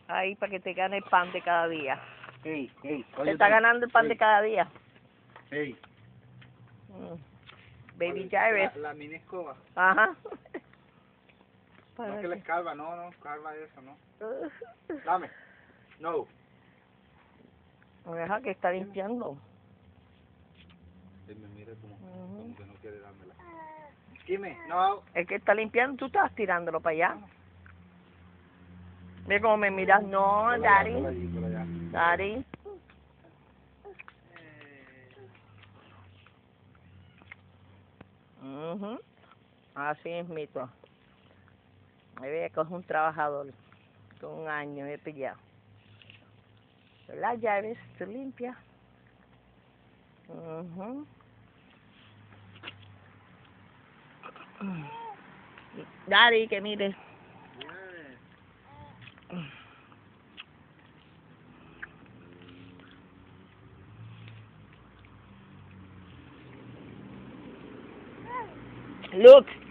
ahí para que te gane el pan de cada día. Hey, Te está ganando el pan de cada día. Hey. Baby Jairus. La mini escoba. Ajá. No que le escarba, no, escarba eso, no. Dame. No. Me deja que está limpiando. Él me mira como que no quiere dármela. Dime, no. El que está limpiando, tú estás tirándolo para allá. Mira cómo me miras. No, Daddy. Por allá. Daddy. Así es mito. Me ve que es un trabajador con un año he pillado. Las llaves se limpia. Daddy, que mire. Look.